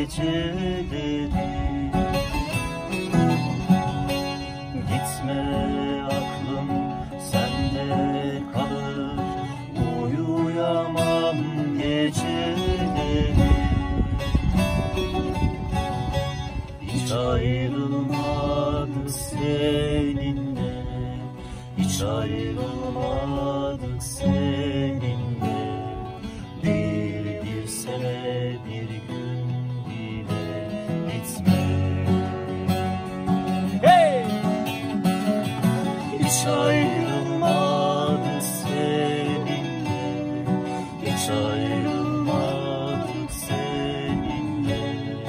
geceleri. Gitme aklım sende kalır, uyuyamam geceleri. Hiç ayrılmadık seninle, hiç ayrılmadık seninle. Bir sene bir gün bile gitme. Hey! Hiç ayrılmadık seninle, hiç ayrılmadık seninle.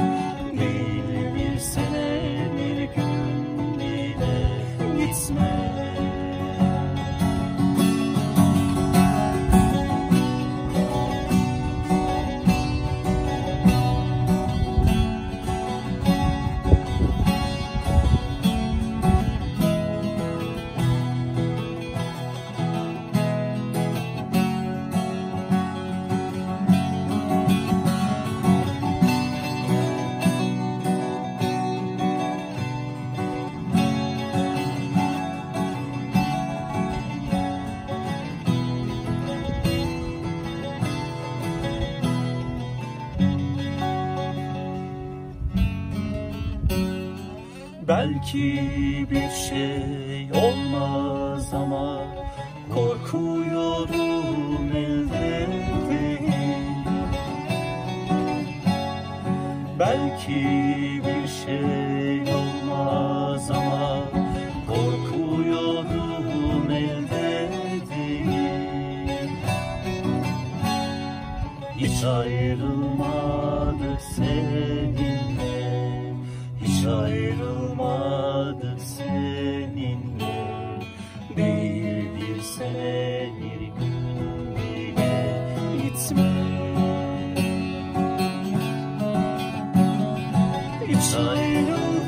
Bir sene bir gün bile gitme. Belki bir şey olmaz ama korkuyorum elde değil. Belki bir şey olmaz ama korkuyorum elde değil. Hiç ayrılmadık seninle, hiç ayrılmadık seninle. Bir sene bir gün bile gitme. Hiç ayrılmadık